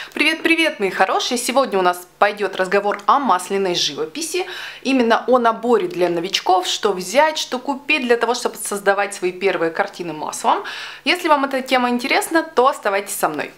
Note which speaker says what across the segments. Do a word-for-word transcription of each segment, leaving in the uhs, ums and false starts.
Speaker 1: Привет-привет, мои хорошие! Сегодня у нас пойдет разговор о масляной живописи, именно о наборе для новичков, что взять, что купить для того, чтобы создавать свои первые картины маслом. Если вам эта тема интересна, то оставайтесь со мной.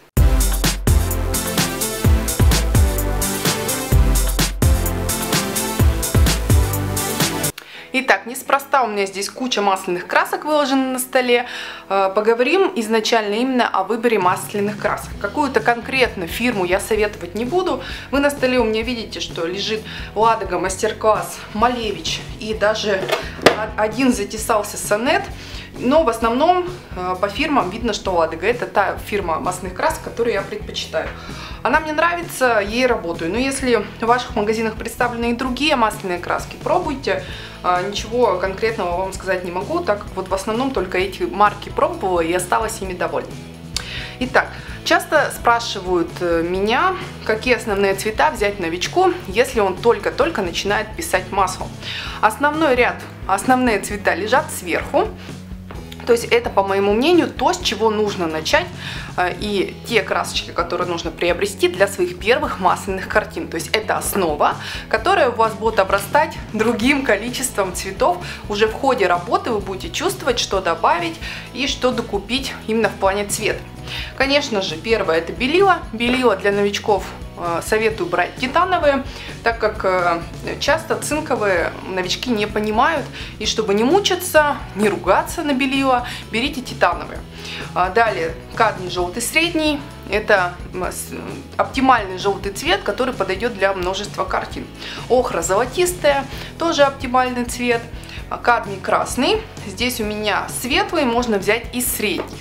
Speaker 1: Итак, неспроста у меня здесь куча масляных красок выложена на столе. Поговорим изначально именно о выборе масляных красок. Какую-то конкретную фирму я советовать не буду. Вы на столе у меня видите, что лежит Ладога, Мастер-класс, Малевич и даже один затесался Сонет. Но в основном по фирмам видно, что Ладога — это та фирма масляных красок, которую я предпочитаю. Она мне нравится, ей работаю. Но если в ваших магазинах представлены и другие масляные краски, пробуйте. Ничего конкретного вам сказать не могу, так как вот в основном только эти марки пробовала и осталась ими довольна. Итак, часто спрашивают меня, какие основные цвета взять новичку, если он только-только начинает писать маслом. Основной ряд, основные цвета лежат сверху. То есть это, по моему мнению, то, с чего нужно начать, и те красочки, которые нужно приобрести для своих первых масляных картин. То есть это основа, которая у вас будет обрастать другим количеством цветов. Уже в ходе работы вы будете чувствовать, что добавить и что докупить именно в плане цвета. Конечно же, первое — это белила. Белила для новичков советую брать титановые, так как часто цинковые новички не понимают. И чтобы не мучиться, не ругаться на белила, берите титановые. Далее кадмий желтый средний. Это оптимальный желтый цвет, который подойдет для множества картин. Охра золотистая, тоже оптимальный цвет. Кадмий красный. Здесь у меня светлый, можно взять и средний.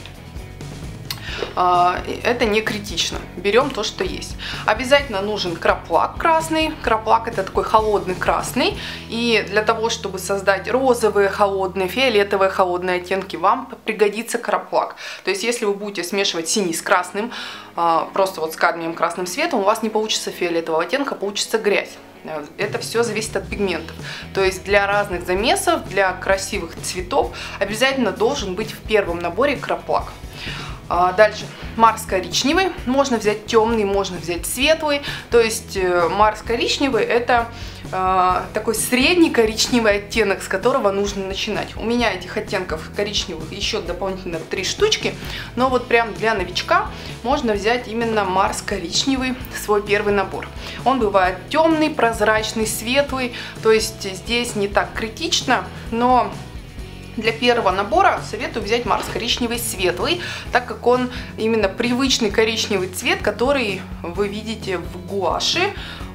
Speaker 1: Это не критично. Берем то, что есть. Обязательно нужен краплак красный. Краплак — это такой холодный красный. И для того, чтобы создать розовые холодные, фиолетовые холодные оттенки, вам пригодится краплак. То есть, если вы будете смешивать синий с красным, просто вот с кадмием красным цветом, у вас не получится фиолетового оттенка, получится грязь. Это все зависит от пигментов. То есть для разных замесов, для красивых цветов обязательно должен быть в первом наборе краплак. Дальше Марс коричневый, можно взять темный, можно взять светлый. То есть Марс коричневый — это э, такой средний коричневый оттенок, с которого нужно начинать. У меня этих оттенков коричневых еще дополнительно три штучки, но вот прям для новичка можно взять именно Марс коричневый, свой первый набор. Он бывает темный, прозрачный, светлый, то есть здесь не так критично, но для первого набора советую взять Марс коричневый светлый, так как он именно привычный коричневый цвет, который вы видите в гуаши,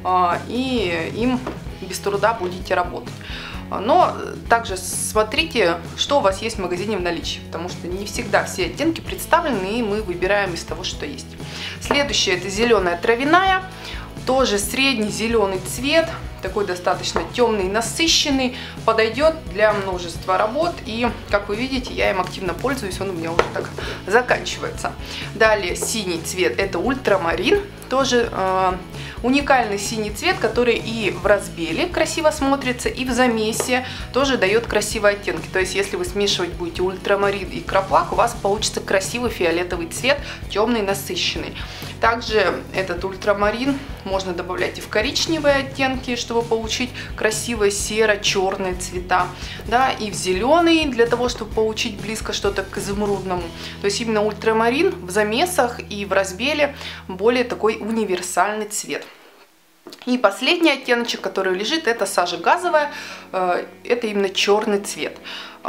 Speaker 1: и им без труда будете работать. Но также смотрите, что у вас есть в магазине в наличии, потому что не всегда все оттенки представлены, и мы выбираем из того, что есть. Следующее — это зеленая травяная, тоже средний зеленый цвет, такой достаточно темный, насыщенный, подойдет для множества работ. И, как вы видите, я им активно пользуюсь, он у меня уже так заканчивается. Далее синий цвет — это ультрамарин, тоже э, уникальный синий цвет, который и в разбеле красиво смотрится, и в замесе тоже дает красивые оттенки. То есть, если вы смешивать будете ультрамарин и краплак, у вас получится красивый фиолетовый цвет, темный, насыщенный. Также этот ультрамарин можно добавлять и в коричневые оттенки, чтобы получить красивые серо-черные цвета, да, и в зеленый, для того, чтобы получить близко что-то к изумрудному. То есть именно ультрамарин в замесах и в разбеле более такой универсальный цвет. И последний оттеночек, который лежит, это сажа газовая, это именно черный цвет.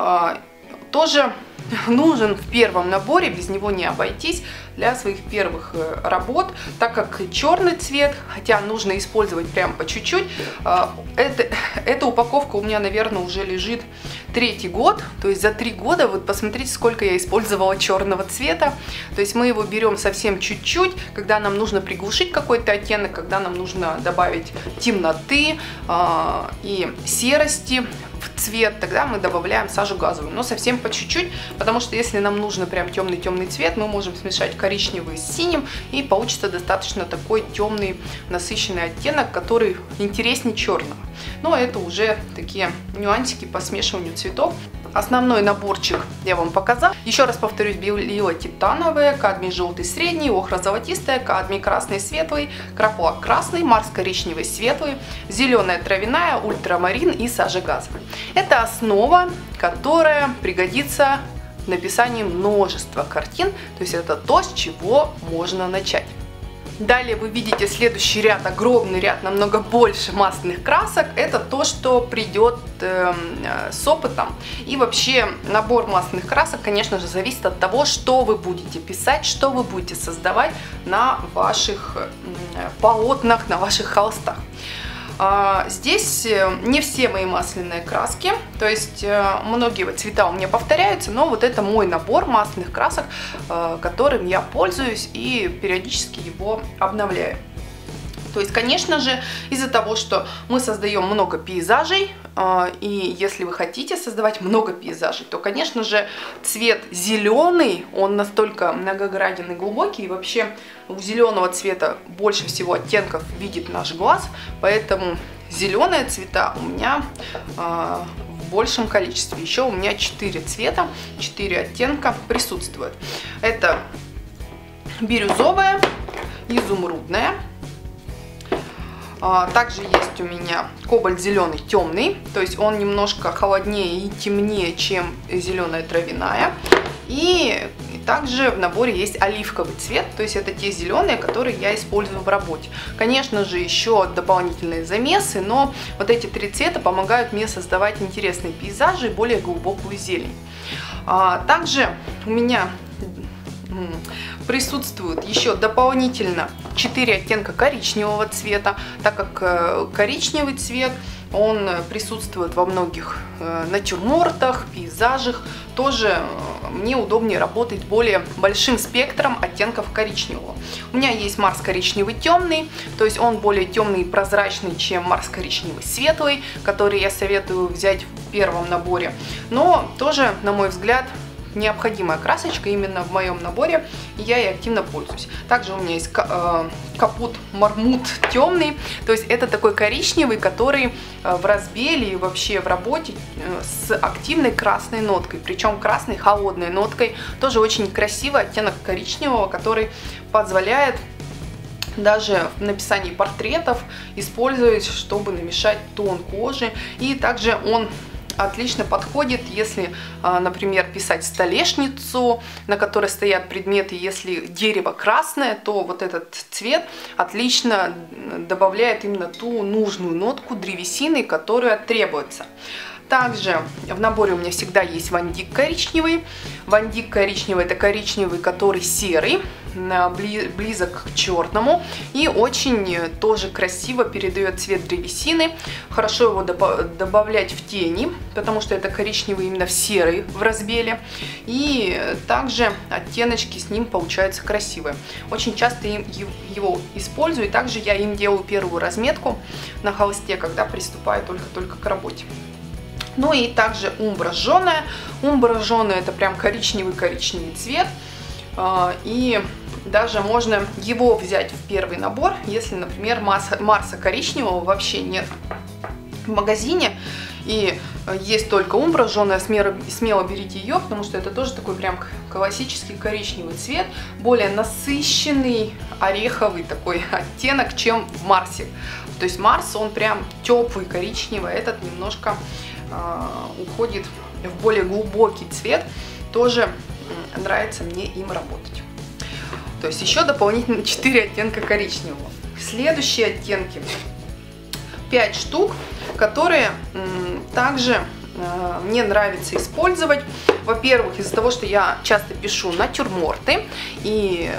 Speaker 1: Тоже нужен в первом наборе, без него не обойтись для своих первых работ, так как черный цвет, хотя нужно использовать прям по чуть-чуть, это, эта упаковка у меня, наверное, уже лежит третий год, то есть за три года, вот посмотрите, сколько я использовала черного цвета. То есть мы его берем совсем чуть-чуть, когда нам нужно приглушить какой-то оттенок, когда нам нужно добавить темноты э, и серости в цвет, тогда мы добавляем сажу газовую, но совсем по чуть-чуть, потому что если нам нужно прям темный-темный цвет, мы можем смешать коричневый с синим, и получится достаточно такой темный насыщенный оттенок, который интереснее черного. Но это уже такие нюансики по смешиванию цветов. Основной наборчик я вам показала. Еще раз повторюсь: белила титановая, кадмий желтый средний, охра золотистая, кадмий красный светлый, краплак красный, марс коричневый светлый, зеленая травяная, ультрамарин и сажа газовая. Это основа, которая пригодится в написании множества картин, то есть это то, с чего можно начать. Далее вы видите следующий ряд, огромный ряд, намного больше масляных красок. Это то, что придет э, с опытом. И вообще набор масляных красок, конечно же, зависит от того, что вы будете писать, что вы будете создавать на ваших э, полотнах, на ваших холстах. Здесь не все мои масляные краски, то есть многие цвета у меня повторяются, но вот это мой набор масляных красок, которым я пользуюсь и периодически его обновляю. То есть, конечно же, из-за того, что мы создаем много пейзажей, и если вы хотите создавать много пейзажей, то, конечно же, цвет зеленый, он настолько многогранен и глубокий, и вообще у зеленого цвета больше всего оттенков видит наш глаз, поэтому зеленые цвета у меня в большем количестве. Еще у меня четыре цвета, четыре оттенка присутствуют. Это бирюзовая, изумрудная. Также есть у меня кобальт зеленый темный, то есть он немножко холоднее и темнее, чем зеленая травяная. И также в наборе есть оливковый цвет, то есть это те зеленые, которые я использую в работе. Конечно же, еще дополнительные замесы, но вот эти три цвета помогают мне создавать интересные пейзажи и более глубокую зелень. Также у меня присутствует еще дополнительно четыре оттенка коричневого цвета, так как коричневый цвет, он присутствует во многих натюрмортах, пейзажах. Тоже мне удобнее работать более большим спектром оттенков коричневого. У меня есть Марс коричневый темный, то есть он более темный и прозрачный, чем Марс коричневый светлый, который я советую взять в первом наборе. Но тоже, на мой взгляд, необходимая красочка именно в моем наборе, и я ей активно пользуюсь. Также у меня есть капут мармут темный, то есть это такой коричневый, который в разбеле и вообще в работе с активной красной ноткой, причем красной холодной ноткой. Тоже очень красивый оттенок коричневого, который позволяет даже в написании портретов использовать, чтобы намешать тон кожи. И также он отлично подходит, если, например, писать столешницу, на которой стоят предметы. Если дерево красное, то вот этот цвет отлично добавляет именно ту нужную нотку древесины, которая требуется. Также в наборе у меня всегда есть вандик коричневый. Вандик коричневый — это коричневый, который серый, близок к черному и очень тоже красиво передает цвет древесины. Хорошо его добавлять в тени, потому что это коричневый именно в серый в разбеле. И также оттеночки с ним получаются красивые. Очень часто его использую, и также я им делаю первую разметку на холсте, когда приступаю только-только к работе. Ну и также умбра жженая. Умбра жженая — это прям коричневый-коричневый цвет. И даже можно его взять в первый набор, если, например, Марса, Марса коричневого вообще нет в магазине. И есть только умбра жженая, смело, смело берите ее, потому что это тоже такой прям классический коричневый цвет. Более насыщенный, ореховый такой оттенок, чем в Марсе. То есть Марс, он прям теплый коричневый, этот немножко уходит в более глубокий цвет, тоже нравится мне им работать. То есть еще дополнительно четыре оттенка коричневого. Следующие оттенки пять штук, которые также мне нравится использовать. Во-первых, из-за того, что я часто пишу натюрморты, и,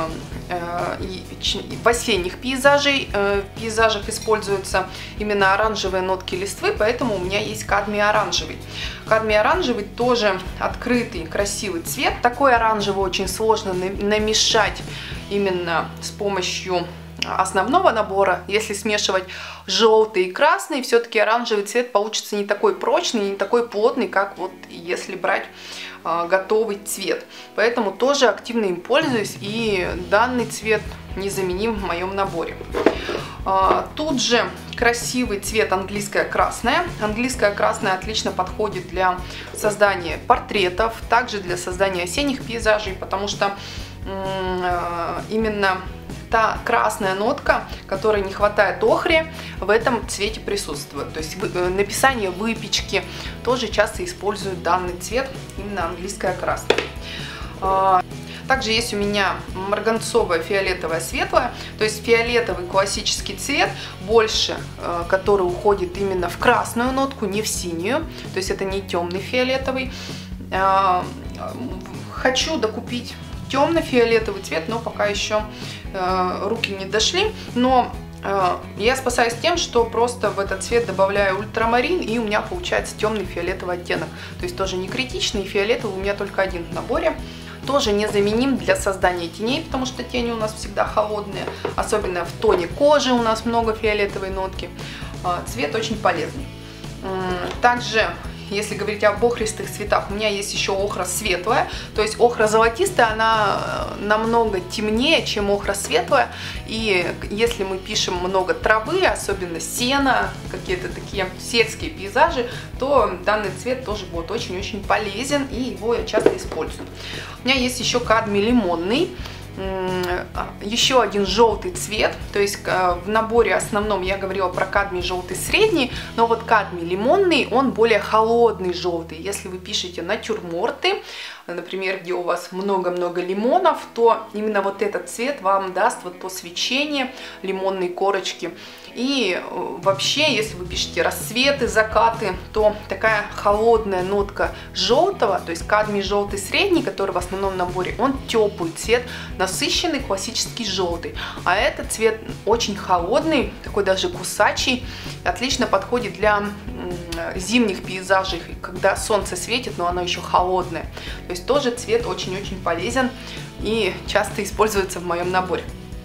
Speaker 1: и в осенних пейзажей, в пейзажах используются именно оранжевые нотки листвы, поэтому у меня есть кадмий оранжевый. Кадмий оранжевый тоже открытый, красивый цвет. Такой оранжевый очень сложно намешать именно с помощью основного набора. Если смешивать желтый и красный, все-таки оранжевый цвет получится не такой прочный, не такой плотный, как вот если брать э, готовый цвет. Поэтому тоже активно им пользуюсь, и данный цвет незаменим в моем наборе. Э, тут же красивый цвет английское красное. Английское красное отлично подходит для создания портретов, также для создания осенних пейзажей, потому что э, именно та красная нотка, которой не хватает охре, в этом цвете присутствует. То есть написание выпечки тоже часто используют данный цвет, именно английское красное. Также есть у меня марганцовое фиолетовое светлое, то есть фиолетовый классический цвет, больше который уходит именно в красную нотку, не в синюю, то есть это не темный фиолетовый. Хочу докупить темно-фиолетовый цвет, но пока еще э, руки не дошли. Но э, я спасаюсь тем, что просто в этот цвет добавляю ультрамарин, и у меня получается темный фиолетовый оттенок. То есть тоже не критичный, и фиолетовый у меня только один в наборе. Тоже незаменим для создания теней, потому что тени у нас всегда холодные. Особенно в тоне кожи у нас много фиолетовой нотки. Э, цвет очень полезный. Э, также... Если говорить об охристых цветах, у меня есть еще охра светлая, то есть охра золотистая, она намного темнее, чем охра светлая, и если мы пишем много травы, особенно сена, какие-то такие сельские пейзажи, то данный цвет тоже будет очень-очень полезен, и его я часто использую. У меня есть еще кадмий лимонный. Еще один желтый цвет, то есть в наборе основном я говорила про кадмий желтый средний, но вот кадмий лимонный, он более холодный желтый. Если вы пишете натюрморты, например, где у вас много-много лимонов, то именно вот этот цвет вам даст вот то свечение лимонной корочки. И вообще, если вы пишете рассветы, закаты, то такая холодная нотка желтого, то есть кадмий желтый средний, который в основном наборе, он теплый цвет, насыщенный классический желтый. А этот цвет очень холодный, такой даже кусачий, отлично подходит для зимних пейзажей, когда солнце светит, но оно еще холодное. То есть тоже цвет очень-очень полезен и часто используется в моем наборе.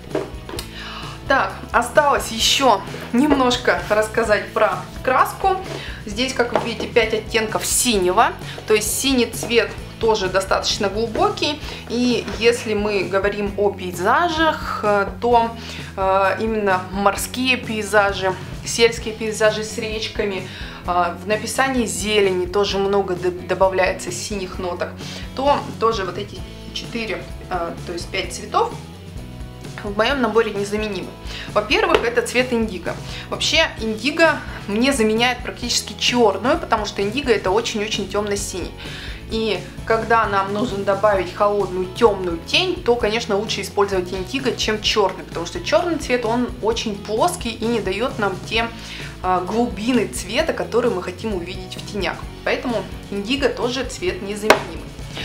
Speaker 1: Так, осталось еще немножко рассказать про краску. Здесь, как вы видите, пять оттенков синего, то есть синий цвет тоже достаточно глубокий. И если мы говорим о пейзажах, то э, именно морские пейзажи, сельские пейзажи с речками, э, в написании зелени тоже много добавляется синих ноток, то тоже вот эти четыре, э, то есть пять цветов в моем наборе незаменимы. Во-первых, это цвет индиго. Вообще индиго мне заменяет практически черную, потому что индиго это очень-очень темно-синий. И когда нам нужно добавить холодную темную тень, то, конечно, лучше использовать индиго, чем черный, потому что черный цвет, он очень плоский и не дает нам те э, глубины цвета, которые мы хотим увидеть в тенях. Поэтому индиго тоже цвет незаменимый.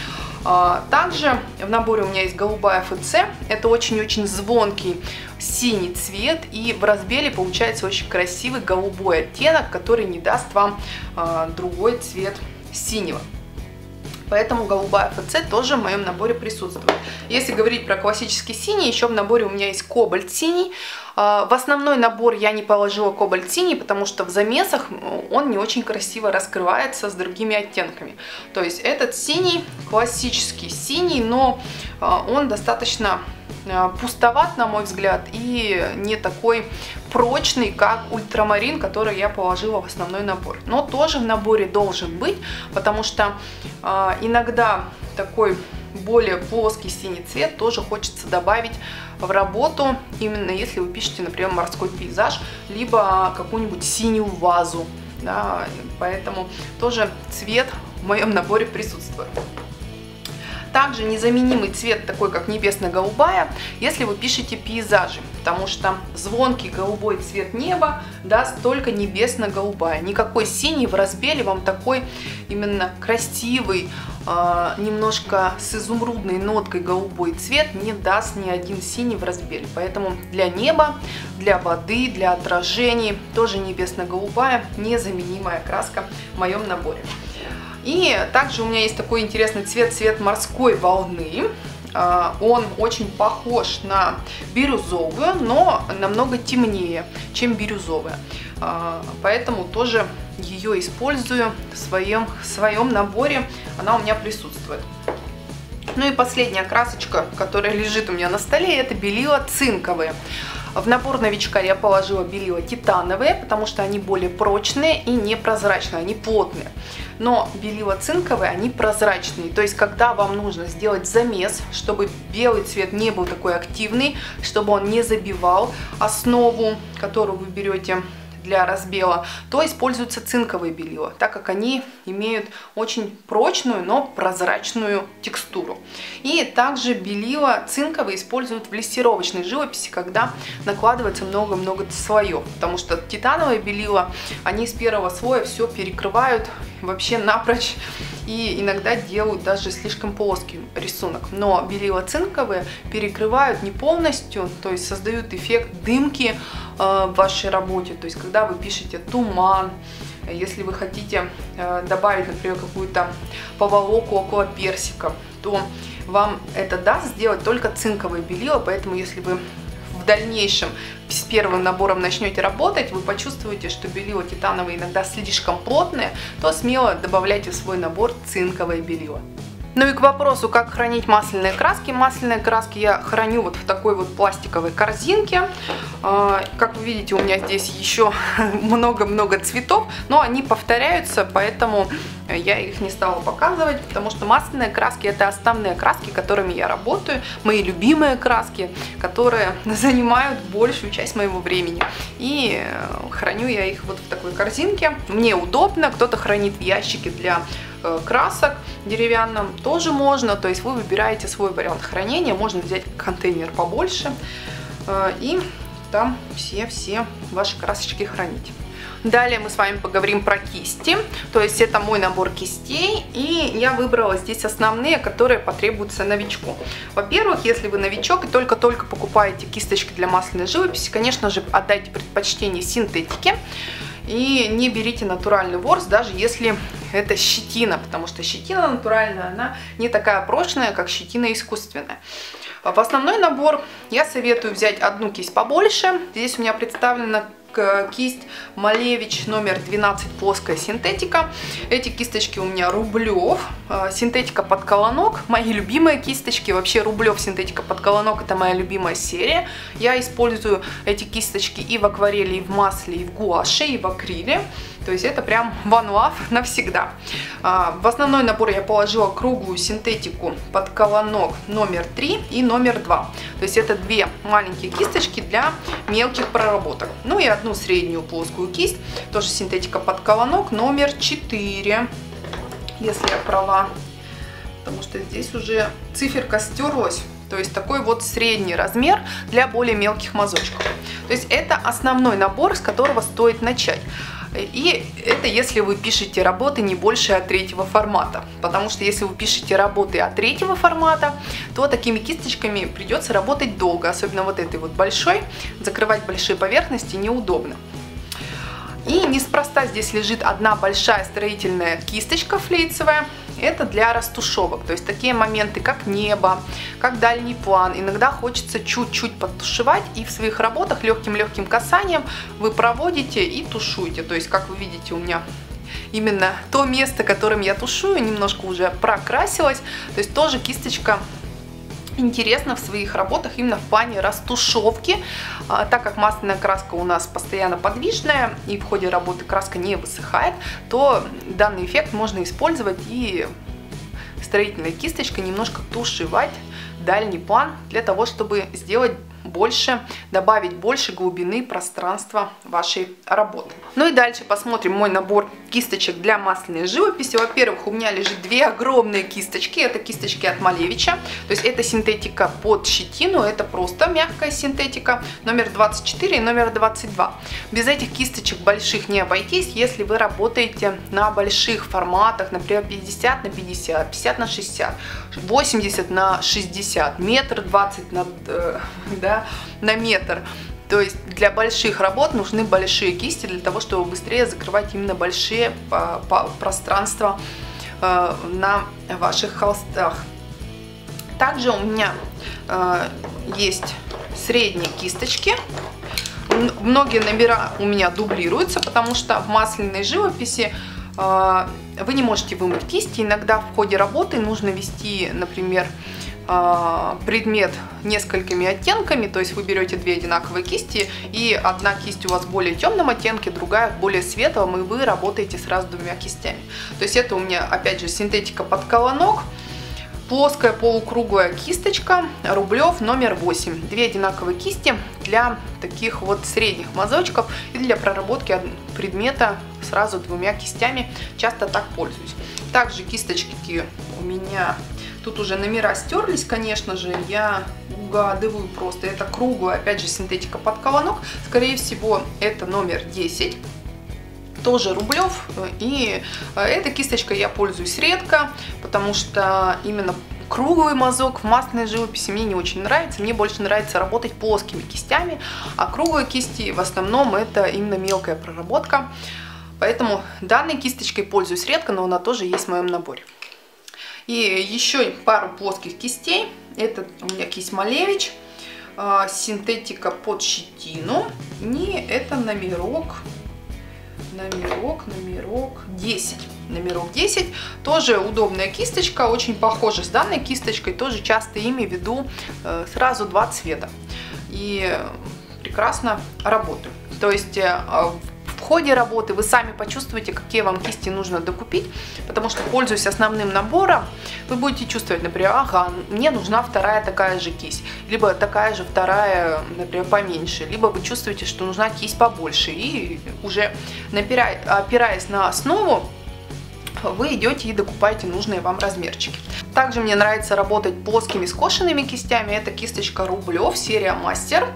Speaker 1: Также в наборе у меня есть голубая эф цэ, это очень-очень звонкий синий цвет, и в разбеле получается очень красивый голубой оттенок, который не даст вам другой цвет синего. Поэтому голубая эф цэ тоже в моем наборе присутствует. Если говорить про классический синий, еще в наборе у меня есть кобальт синий. В основной набор я не положила кобальт синий, потому что в замесах он не очень красиво раскрывается с другими оттенками. То есть этот синий, классический синий, но он достаточно пустоват, на мой взгляд, и не такой прочный, как ультрамарин, который я положила в основной набор. Но тоже в наборе должен быть, потому что э, иногда такой более плоский синий цвет тоже хочется добавить в работу, именно если вы пишете, например, морской пейзаж, либо какую-нибудь синюю вазу. Да, поэтому тоже цвет в моем наборе присутствует. Также незаменимый цвет, такой как небесно-голубая, если вы пишете пейзажи, потому что звонкий голубой цвет неба даст только небесно-голубая. Никакой синий в разбеле вам такой именно красивый, э, немножко с изумрудной ноткой голубой цвет не даст ни один синий в разбеле. Поэтому для неба, для воды, для отражений тоже небесно-голубая, незаменимая краска в моем наборе. И также у меня есть такой интересный цвет, цвет морской волны. Он очень похож на бирюзовую, но намного темнее, чем бирюзовая. Поэтому тоже ее использую в своем, в своем наборе. Она у меня присутствует. Ну и последняя красочка, которая лежит у меня на столе, это белила цинковые. В набор новичка я положила белила титановые, потому что они более прочные и непрозрачные, они плотные. Но белила цинковые, они прозрачные. То есть, когда вам нужно сделать замес, чтобы белый цвет не был такой активный, чтобы он не забивал основу, которую вы берете для разбела, то используются цинковые белила, так как они имеют очень прочную, но прозрачную текстуру. И также белила цинковые используют в лессировочной живописи, когда накладывается много-много слоев, потому что титановые белила, они с первого слоя все перекрывают вообще напрочь и иногда делают даже слишком плоский рисунок. Но белила цинковые перекрывают не полностью, то есть создают эффект дымки э, в вашей работе. То есть когда вы пишете туман, если вы хотите э, добавить, например, какую-то поволоку около персика, то вам это даст сделать только цинковые белила. Поэтому если вы в дальнейшем с первым набором начнете работать, вы почувствуете, что белила титановые иногда слишком плотные, то смело добавляйте в свой набор цинковые белила. Ну и к вопросу, как хранить масляные краски. Масляные краски я храню вот в такой вот пластиковой корзинке. Как вы видите, у меня здесь еще много-много цветов, но они повторяются, поэтому я их не стала показывать, потому что масляные краски — это основные краски, которыми я работаю, мои любимые краски, которые занимают большую часть моего времени. И храню я их вот в такой корзинке. Мне удобно, кто-то хранит в ящике для красок деревянном, тоже можно, то есть вы выбираете свой вариант хранения, можно взять контейнер побольше и там все-все ваши красочки хранить. Далее мы с вами поговорим про кисти, то есть это мой набор кистей, и я выбрала здесь основные, которые потребуются новичку. Во-первых, если вы новичок и только-только покупаете кисточки для масляной живописи, конечно же, отдайте предпочтение синтетике. И не берите натуральный ворс, даже если это щетина, потому что щетина натуральная, она не такая прочная, как щетина искусственная. В основной набор я советую взять одну кисть побольше. Здесь у меня представлена кисть Малевич номер двенадцать, плоская синтетика. Эти кисточки у меня Рублев, синтетика под колонок, мои любимые кисточки. Вообще Рублев синтетика под колонок — это моя любимая серия. Я использую эти кисточки и в акварели, и в масле, и в гуаше, и в акриле. То есть это прям one love навсегда. В основной набор я положила круглую синтетику под колонок номер три и номер два. То есть это две маленькие кисточки для мелких проработок. Ну и одну среднюю плоскую кисть, тоже синтетика под колонок номер четыре, если я права. Потому что здесь уже циферка стерлась. То есть такой вот средний размер для более мелких мазочков. То есть это основной набор, с которого стоит начать. И это если вы пишете работы не больше от третьего формата. Потому что если вы пишете работы от третьего формата, то такими кисточками придется работать долго. Особенно вот этой вот большой. Закрывать большие поверхности неудобно. И неспроста здесь лежит одна большая строительная кисточка флейцевая. Это для растушевок. То есть такие моменты, как небо, как дальний план. Иногда хочется чуть-чуть подтушевать. И в своих работах легким-легким касанием вы проводите и тушуете. То есть, как вы видите, у меня именно то место, которым я тушую, немножко уже прокрасилось. То есть тоже кисточка интересно в своих работах именно в плане растушевки, так как масляная краска у нас постоянно подвижная и в ходе работы краска не высыхает, то данный эффект можно использовать и строительной кисточкой немножко тушевать дальний план для того, чтобы сделать больше, добавить больше глубины пространства вашей работы. Ну и дальше посмотрим мой набор кисточек для масляной живописи. Во-первых, у меня лежит две огромные кисточки. Это кисточки от Малевича. То есть это синтетика под щетину, это просто мягкая синтетика. Номер двадцать четыре и номер двадцать два. Без этих кисточек больших не обойтись, если вы работаете на больших форматах, например, пятьдесят на пятьдесят, пятьдесят на шестьдесят, восемьдесят на шестьдесят, метр двадцать на, да, на метр. То есть для больших работ нужны большие кисти для того, чтобы быстрее закрывать именно большие пространства на ваших холстах. Также у меня э, есть средние кисточки. Многие номера у меня дублируются, потому что в масляной живописи э, вы не можете вымыть кисти. Иногда в ходе работы нужно вести, например, э, предмет несколькими оттенками. То есть вы берете две одинаковые кисти, и одна кисть у вас в более темном оттенке, другая в более светлом, и вы работаете сразу двумя кистями. То есть это у меня, опять же, синтетика под колонок. Плоская полукруглая кисточка, Рублев номер восемь. Две одинаковые кисти для таких вот средних мазочков и для проработки предмета сразу двумя кистями. Часто так пользуюсь. Также кисточки у меня, тут уже номера стерлись, конечно же, я угадываю просто. Это круглая, опять же, синтетика под колонок. Скорее всего, это номер десять. Тоже Рублев, и этой кисточкой я пользуюсь редко, потому что именно круглый мазок в масляной живописи мне не очень нравится. Мне больше нравится работать плоскими кистями, а круглые кисти в основном это именно мелкая проработка. Поэтому данной кисточкой пользуюсь редко, но она тоже есть в моем наборе. И еще пару плоских кистей. Это у меня кисть Малевич, синтетика под щетину, и это номерок. Номерок, номерок десять. Номерок десять. Тоже удобная кисточка, очень похожа с данной кисточкой. Тоже часто ими веду э, сразу два цвета. И прекрасно работаю. То есть э, в ходе работы вы сами почувствуете, какие вам кисти нужно докупить. Потому что, пользуясь основным набором, вы будете чувствовать, например, ага, мне нужна вторая такая же кисть. Либо такая же вторая, например, поменьше. Либо вы чувствуете, что нужна кисть побольше. И уже опираясь на основу, вы идете и докупаете нужные вам размерчики. Также мне нравится работать плоскими скошенными кистями. Это кисточка Рублев, серия Мастер.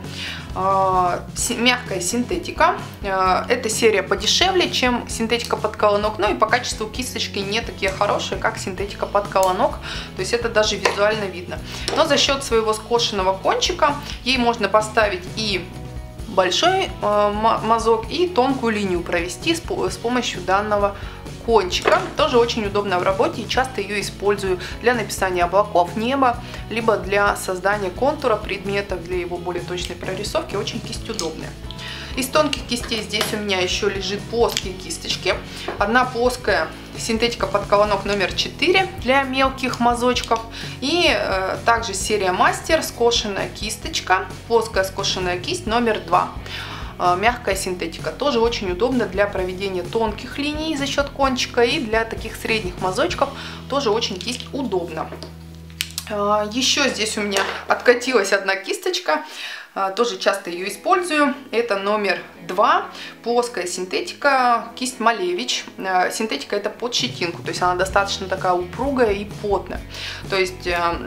Speaker 1: Мягкая синтетика. Эта серия подешевле, чем синтетика под колонок. Ну и по качеству кисточки не такие хорошие, как синтетика под колонок. То есть это даже визуально видно. Но за счет своего скошенного кончика ей можно поставить и большой мазок, и тонкую линию провести с помощью данного кончика. Тоже очень удобно в работе, и часто ее использую для написания облаков, неба, либо для создания контура предметов, для его более точной прорисовки. Очень кисть удобная. Из тонких кистей здесь у меня еще лежит плоские кисточки. Одна плоская синтетика под колонок номер четыре для мелких мазочков. И э, также серия Мастер, скошенная кисточка, плоская скошенная кисть номер два. Мягкая синтетика. Тоже очень удобно для проведения тонких линий за счет кончика, и для таких средних мазочков тоже очень кисть удобна. Еще здесь у меня откатилась одна кисточка. Тоже часто ее использую. Это номер два. Плоская синтетика, кисть Малевич. Синтетика это под щетинку. То есть она достаточно такая упругая и плотная. То есть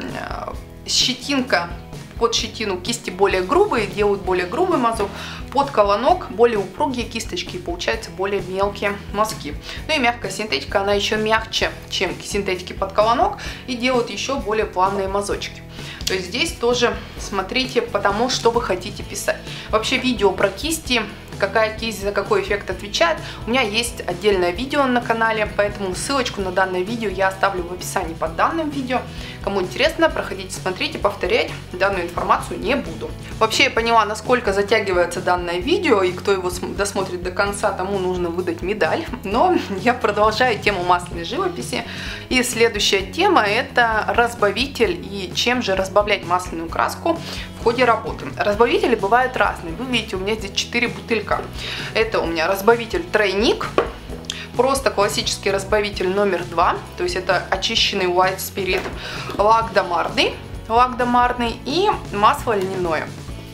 Speaker 1: щетинка под щетину кисти более грубые, делают более грубый мазок. Под колонок более упругие кисточки, и получаются более мелкие мазки. Ну и мягкая синтетика, она еще мягче, чем синтетики под колонок, и делают еще более плавные мазочки. То есть здесь тоже смотрите по тому, что вы хотите писать. Вообще видео про кисти, какая кисть за какой эффект отвечает, у меня есть отдельное видео на канале, поэтому ссылочку на данное видео я оставлю в описании под данным видео. Кому интересно, проходите, смотрите, повторять данную информацию не буду. Вообще я поняла, насколько затягивается данное видео, и кто его досмотрит до конца, тому нужно выдать медаль. Но я продолжаю тему масляной живописи. И следующая тема это разбавитель, и чем же разбавлять масляную краску в ходе работы. Разбавители бывают разные. Вы видите, у меня здесь четыре бутылька. Это у меня разбавитель тройник. Просто классический разбавитель номер два, то есть это очищенный White Spirit, лак домарный, лак домарный и масло льняное.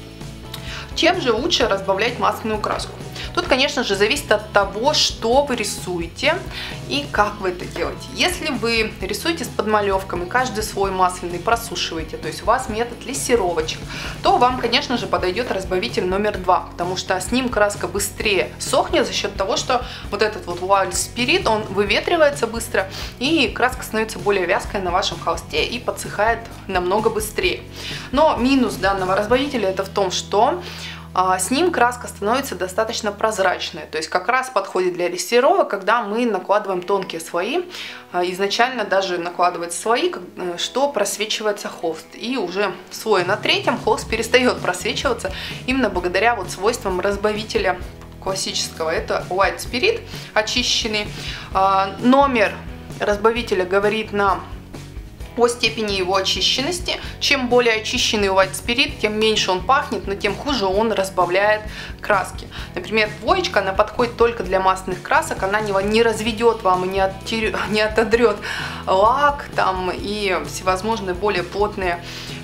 Speaker 1: Чем же лучше разбавлять масляную краску? Тут, конечно же, зависит от того, что вы рисуете и как вы это делаете. Если вы рисуете с подмалевками, каждый свой масляный просушиваете, то есть у вас метод лессировочек, то вам, конечно же, подойдет разбавитель номер два, потому что с ним краска быстрее сохнет за счет того, что вот этот вот White Spirit, он выветривается быстро, и краска становится более вязкой на вашем холсте и подсыхает намного быстрее. Но минус данного разбавителя это в том, что с ним краска становится достаточно прозрачной. То есть как раз подходит для рисировок, когда мы накладываем тонкие слои. Изначально даже накладывать слои, что просвечивается холст. И уже слой на третьем холст перестает просвечиваться именно благодаря вот свойствам разбавителя классического. Это White Spirit очищенный. Номер разбавителя говорит нам о степени его очищенности. Чем более очищенный White Spirit, тем меньше он пахнет, но тем хуже он разбавляет краски. Например, двоечка, она подходит только для масляных красок, она не разведет вам и не, оттер... не отодрет лак там, и всевозможные более плотные,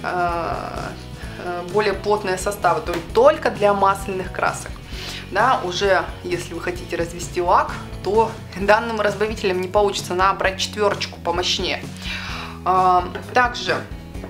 Speaker 1: более плотные составы. То есть только для масляных красок. Да, уже если вы хотите развести лак, то данным разбавителем не получится, надо брать четверочку помощнее. Также,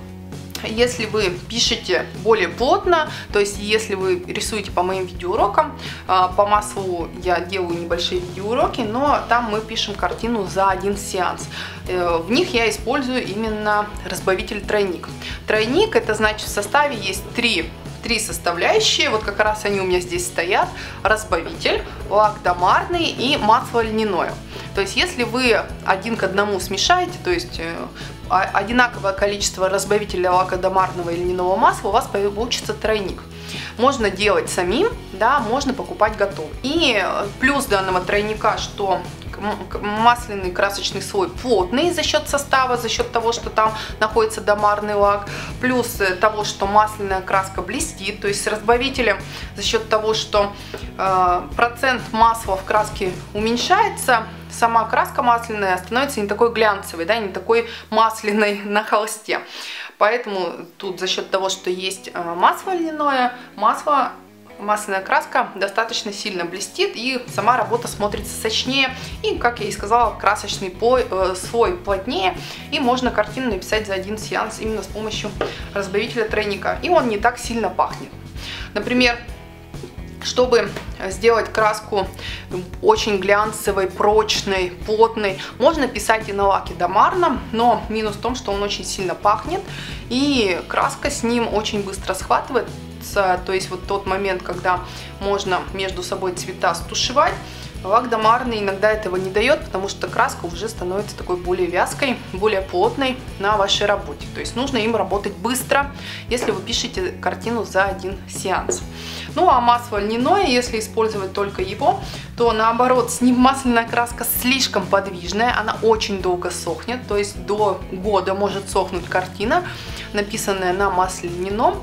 Speaker 1: если вы пишете более плотно, то есть если вы рисуете по моим видеоурокам, по маслу я делаю небольшие видеоуроки, но там мы пишем картину за один сеанс. В них я использую именно разбавитель тройник. Тройник — это значит, в составе есть три Три составляющие, вот как раз они у меня здесь стоят: разбавитель, лак домарный и масло льняное. То есть если вы один к одному смешаете, то есть одинаковое количество разбавителя, лака домарного и льняного масла, у вас получится тройник. Можно делать самим, да, можно покупать готовый. И плюс данного тройника, что масляный красочный слой плотный за счет состава, за счет того, что там находится домарный лак, плюс того, что масляная краска блестит, то есть с разбавителем за счет того, что э, процент масла в краске уменьшается, сама краска масляная становится не такой глянцевой, да, не такой масляной на холсте. Поэтому тут за счет того, что есть масло льняное, масло масляная краска достаточно сильно блестит, и сама работа смотрится сочнее, и, как я и сказала, красочный слой плотнее, и можно картину написать за один сеанс именно с помощью разбавителя тройника, и он не так сильно пахнет. Например, чтобы сделать краску очень глянцевой, прочной, плотной, можно писать и на лаке домарном, но минус в том, что он очень сильно пахнет, и краска с ним очень быстро схватывает. То есть вот тот момент, когда можно между собой цвета стушевать, лак домарный иногда этого не дает, потому что краска уже становится такой более вязкой, более плотной на вашей работе. То есть нужно им работать быстро, если вы пишете картину за один сеанс. Ну а масло льняное, если использовать только его, то наоборот, с ним масляная краска слишком подвижная, она очень долго сохнет, то есть до года может сохнуть картина, написанная на масле льняном.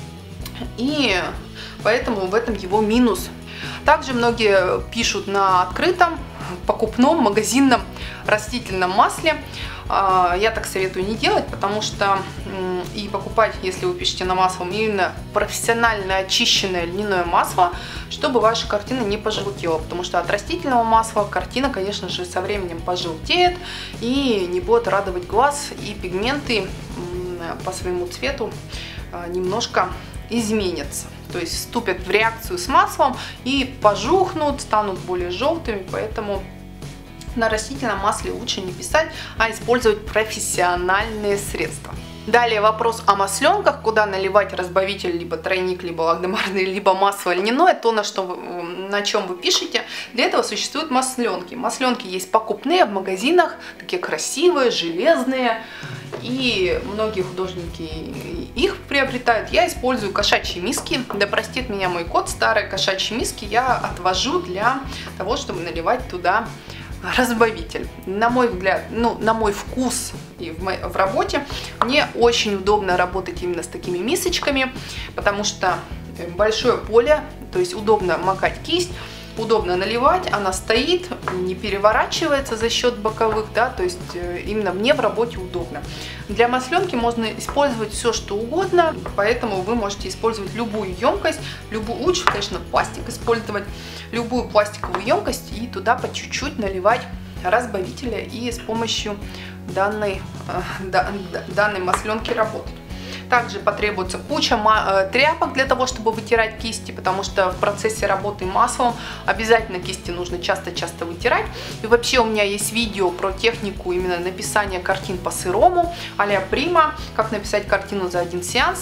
Speaker 1: И поэтому в этом его минус. Также многие пишут на открытом, покупном, магазинном растительном масле. Я так советую не делать, потому что и покупать, если вы пишете на масло, именно профессионально очищенное льняное масло, чтобы ваша картина не пожелтела, потому что от растительного масла картина, конечно же, со временем пожелтеет и не будет радовать глаз, и пигменты по своему цвету немножко изменятся, то есть вступят в реакцию с маслом и пожухнут, станут более желтыми, поэтому на растительном масле лучше не писать, а использовать профессиональные средства. Далее вопрос о масленках, куда наливать разбавитель, либо тройник, либо лак домарный, либо масло льняное, то, на, что вы, на чем вы пишете. Для этого существуют масленки. Масленки есть покупные в магазинах, такие красивые, железные, и многие художники их приобретают. Я использую кошачьи миски, да простит меня мой кот, старые кошачьи миски я отвожу для того, чтобы наливать туда разбавитель. На мой взгляд, ну, на мой вкус и в, моей, в работе мне очень удобно работать именно с такими мисочками, потому что большое поле, то есть удобно макать кисть, удобно наливать, она стоит, не переворачивается за счет боковых, да, то есть именно мне в работе удобно. Для масленки можно использовать все, что угодно, поэтому вы можете использовать любую емкость, любую, лучше, конечно, пластик использовать, любую пластиковую емкость и туда по чуть-чуть наливать разбавителя и с помощью данной, данной масленки работать. Также потребуется куча тряпок для того, чтобы вытирать кисти, потому что в процессе работы маслом обязательно кисти нужно часто-часто вытирать. И вообще у меня есть видео про технику именно написания картин по сырому, а-ля Прима, как написать картину за один сеанс.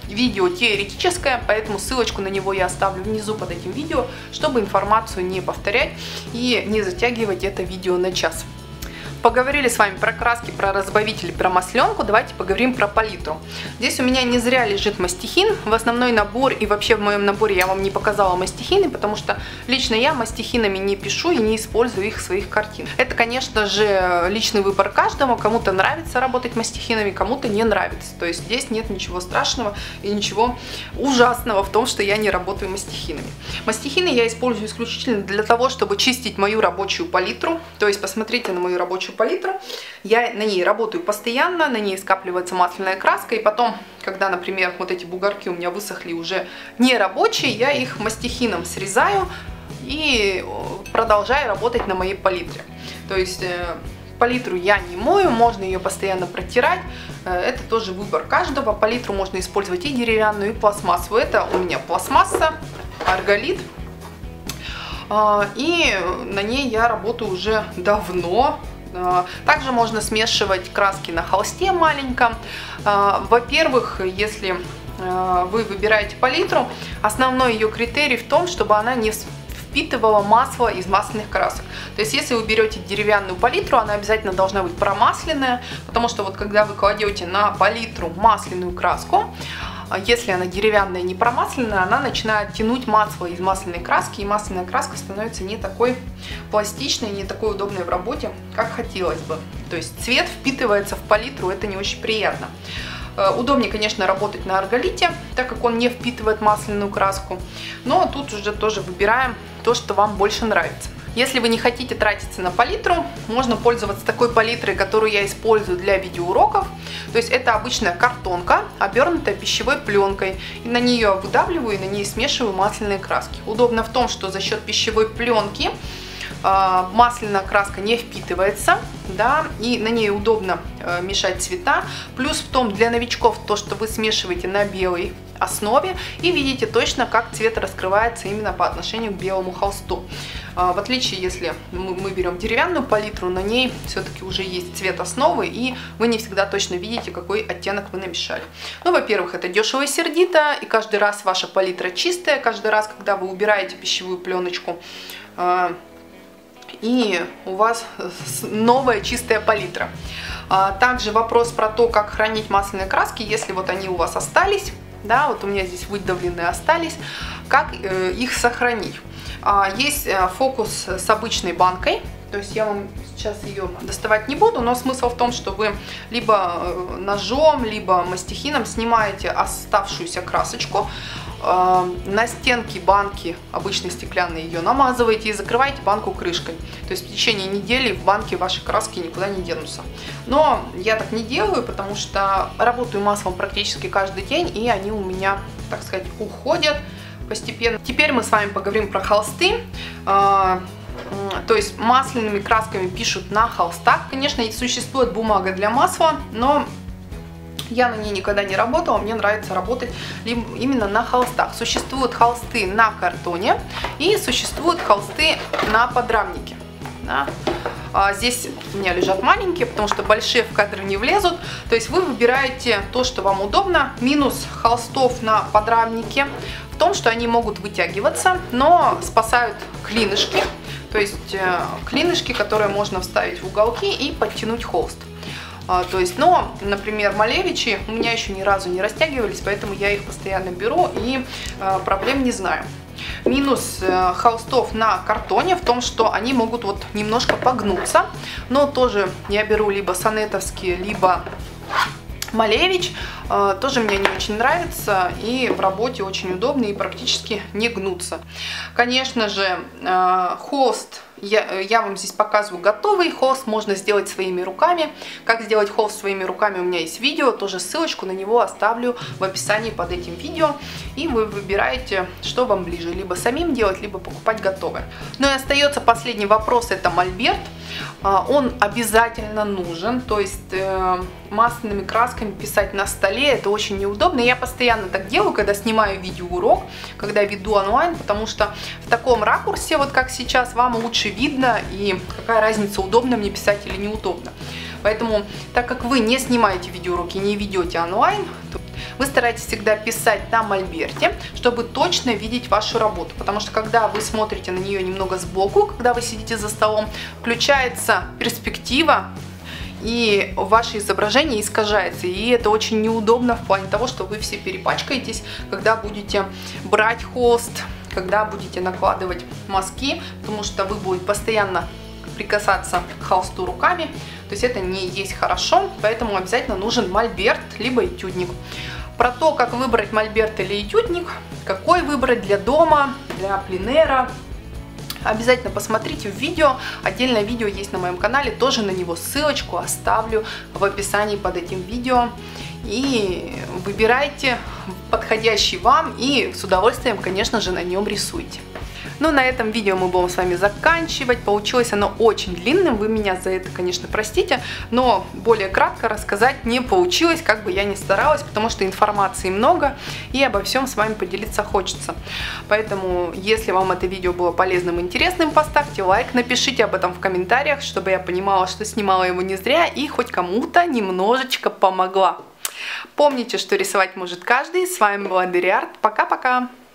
Speaker 1: видео теоретическое, поэтому ссылочку на него я оставлю внизу под этим видео, чтобы информацию не повторять и не затягивать это видео на час. Поговорили с вами про краски, про разбавитель, про масленку. Давайте поговорим про палитру. Здесь у меня не зря лежит мастихин. В основной набор и вообще в моем наборе я вам не показала мастихины, потому что лично я мастихинами не пишу и не использую их в своих картинах. Это, конечно же, личный выбор каждому. Кому-то нравится работать мастихинами, кому-то не нравится. То есть здесь нет ничего страшного и ничего ужасного в том, что я не работаю мастихинами. Мастихины я использую исключительно для того, чтобы чистить мою рабочую палитру. То есть посмотрите на мою рабочую палитру, я на ней работаю постоянно, на ней скапливается масляная краска, и потом, когда, например, вот эти бугорки у меня высохли уже не рабочие, я их мастихином срезаю и продолжаю работать на моей палитре. То есть палитру я не мою, можно ее постоянно протирать, это тоже выбор каждого. Палитру можно использовать и деревянную, и пластмассовую. Это у меня пластмасса, арголит. И на ней я работаю уже давно. Также можно смешивать краски на холсте маленьком. Во-первых, если вы выбираете палитру, основной ее критерий в том, чтобы она не впитывала масло из масляных красок. То есть если вы берете деревянную палитру, она обязательно должна быть промасленная, потому что вот когда вы кладете на палитру масляную краску, если она деревянная, не промасленная, она начинает тянуть масло из масляной краски, и масляная краска становится не такой пластичной, не такой удобной в работе, как хотелось бы. То есть цвет впитывается в палитру, это не очень приятно. Удобнее, конечно, работать на арголите, так как он не впитывает масляную краску, но тут уже тоже выбираем то, что вам больше нравится. Если вы не хотите тратиться на палитру, можно пользоваться такой палитрой, которую я использую для видеоуроков. То есть это обычная картонка, обернутая пищевой пленкой. И на нее выдавливаю и на ней смешиваю масляные краски. Удобно в том, что за счет пищевой пленки э, масляная краска не впитывается, да, и на ней удобно э, мешать цвета. Плюс в том, для новичков, то, что вы смешиваете на белой основе и видите точно, как цвет раскрывается именно по отношению к белому холсту. В отличие, если мы берем деревянную палитру, на ней все-таки уже есть цвет основы, и вы не всегда точно видите, какой оттенок вы намешали. Ну, во-первых, это дешево и сердито, и каждый раз ваша палитра чистая, каждый раз, когда вы убираете пищевую пленочку, и у вас новая чистая палитра. Также вопрос про то, как хранить масляные краски, если вот они у вас остались. Да, вот у меня здесь выдавленные остались. Как э, их сохранить? А, есть э, фокус с обычной банкой. То есть я вам сейчас ее доставать не буду, но смысл в том, что вы либо э, ножом, либо мастихином снимаете оставшуюся красочку. Э, на стенке банки, обычной стеклянной, ее намазываете и закрываете банку крышкой. То есть в течение недели в банке ваши краски никуда не денутся. Но я так не делаю, потому что работаю маслом практически каждый день, и они у меня, так сказать, уходят постепенно. Теперь мы с вами поговорим про холсты. То есть масляными красками пишут на холстах. Конечно, существует бумага для масла, но я на ней никогда не работала, мне нравится работать именно на холстах. Существуют холсты на картоне и существуют холсты на подрамнике. Да. А здесь у меня лежат маленькие, потому что большие в кадр не влезут. То есть вы выбираете то, что вам удобно. Минус холстов на подрамнике в том, что они могут вытягиваться, но спасают клинышки. То есть э, клинышки, которые можно вставить в уголки и подтянуть холст. А, то есть, но, например, Малевичи у меня еще ни разу не растягивались, поэтому я их постоянно беру и э, проблем не знаю. Минус э, холстов на картоне в том, что они могут вот немножко погнуться, но тоже я беру либо сонетовские, либо Малевич, э, тоже мне не очень нравится и в работе очень удобно и практически не гнутся. Конечно же, э, холст я, я вам здесь показываю готовый холст, можно сделать своими руками. Как сделать холст своими руками, у меня есть видео, тоже ссылочку на него оставлю в описании под этим видео. И вы выбираете, что вам ближе, либо самим делать, либо покупать готовое. Ну и остается последний вопрос, это мольберт. Он обязательно нужен, то есть э, масляными красками писать на столе это очень неудобно. Я постоянно так делаю, когда снимаю видеоурок, когда веду онлайн, потому что в таком ракурсе, вот как сейчас, вам лучше видно, и какая разница, удобно мне писать или неудобно. Поэтому, так как вы не снимаете видеоуроки, не ведете онлайн, то Вы стараетесь всегда писать на мольберте, чтобы точно видеть вашу работу, потому что когда вы смотрите на нее немного сбоку, когда вы сидите за столом, включается перспектива, и ваше изображение искажается, и это очень неудобно в плане того, что вы все перепачкаетесь, когда будете брать холст, когда будете накладывать мазки, потому что вы будете постоянно прикасаться к холсту руками, то есть это не есть хорошо, поэтому обязательно нужен мольберт либо этюдник. Про то, как выбрать мольберт или этюдник, какой выбрать для дома, для пленэра, обязательно посмотрите в видео. Отдельное видео есть на моем канале, тоже на него ссылочку оставлю в описании под этим видео. И выбирайте подходящий вам и с удовольствием, конечно же, на нем рисуйте. Ну, на этом видео мы будем с вами заканчивать. Получилось оно очень длинным, вы меня за это, конечно, простите, но более кратко рассказать не получилось, как бы я ни старалась, потому что информации много и обо всем с вами поделиться хочется. Поэтому, если вам это видео было полезным и интересным, поставьте лайк, напишите об этом в комментариях, чтобы я понимала, что снимала его не зря и хоть кому-то немножечко помогла. Помните, что рисовать может каждый. С вами была Дыри Арт. Пока-пока!